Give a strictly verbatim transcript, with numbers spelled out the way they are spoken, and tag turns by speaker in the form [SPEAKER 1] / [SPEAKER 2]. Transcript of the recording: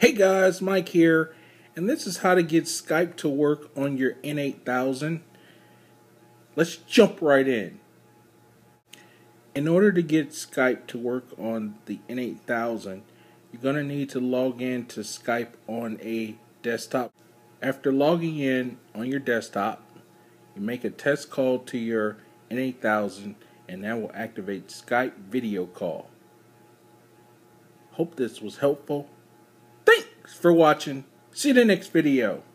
[SPEAKER 1] Hey guys, Mike here, and this is how to get Skype to work on your N eight thousand. Let's jump right in. In order to get Skype to work on the N eight thousand, you're going to need to log in to Skype on a desktop. After logging in on your desktop, you make a test call to your N eight thousand, and that will activate Skype video call. Hope this was helpful. Thanks for watching. See you in the next video.